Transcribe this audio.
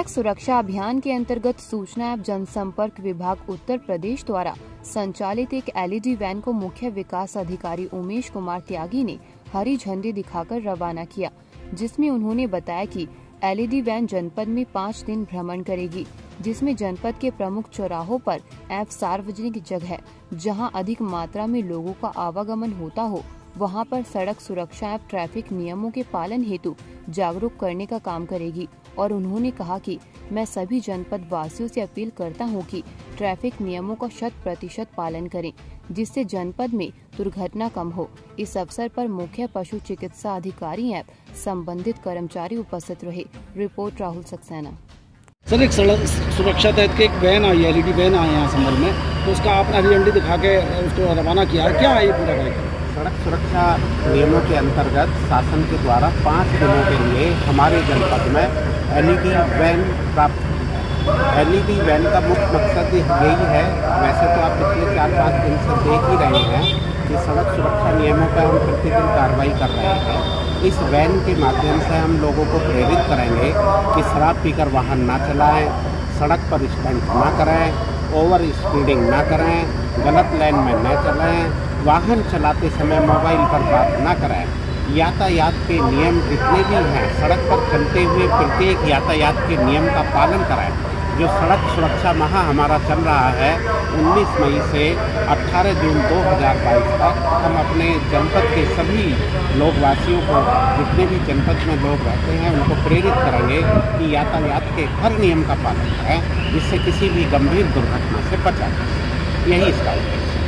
सड़क सुरक्षा अभियान के अंतर्गत सूचना एवं जनसंपर्क विभाग उत्तर प्रदेश द्वारा संचालित एक एलईडी वैन को मुख्य विकास अधिकारी उमेश कुमार त्यागी ने हरी झंडी दिखाकर रवाना किया, जिसमें उन्होंने बताया कि एलईडी वैन जनपद में 5 दिन भ्रमण करेगी, जिसमें जनपद के प्रमुख चौराहों पर एवं सार्वजनिक जगह जहां अधिक मात्रा में लोगों का आवागमन होता हो वहां पर सड़क सुरक्षा एवं ट्रैफिक नियमों के पालन हेतु जागरूक करने का काम करेगी। और उन्होंने कहा कि मैं सभी जनपद वासियों से अपील करता हूं कि ट्रैफिक नियमों का 100% पालन करें, जिससे जनपद में दुर्घटना कम हो। इस अवसर पर मुख्य पशु चिकित्सा अधिकारी एवं संबंधित कर्मचारी उपस्थित रहे। रिपोर्ट राहुल सक्सेना। सर, एक सड़क सुरक्षा तहत की एक वैन आई, एलईडी वैन आई यहाँ संभल में, तो उसका आपने हरी झंडी दिखा के उसको रवाना किया है, क्या है ये पूरा कार्यक्रम? सड़क सुरक्षा नियमों के अंतर्गत शासन के द्वारा 5 दिनों के लिए हमारे जनपद में एलईडी वैन प्राप्त है। एलईडी वैन का मुख्य मकसद यही है, वैसे तो आप पिछले 4-5 दिन से देख ही रहे हैं कि सड़क सुरक्षा नियमों पर हम प्रतिदिन कार्रवाई कर रहे हैं। इस वैन के माध्यम से हम लोगों को प्रेरित करेंगे कि शराब पीकर वाहन ना चलाएं, सड़क पर स्टंट ना करें, ओवर स्पीडिंग ना करें, गलत लाइन में न चलाएं, वाहन चलाते समय मोबाइल पर बात ना करें। यातायात के नियम जितने भी हैं, सड़क पर चलते हुए प्रत्येक यातायात के नियम का पालन कराएं। जो सड़क सुरक्षा माह हमारा चल रहा है 19 मई से 18 जून 2022 तक, हम अपने जनपद के सभी लोकवासियों को, जितने भी जनपद में लोग रहते हैं, उनको प्रेरित करेंगे कि यातायात के हर नियम का पालन करें, जिससे किसी भी गंभीर दुर्घटना से बचा जाए। यही इसका उद्देश्य है।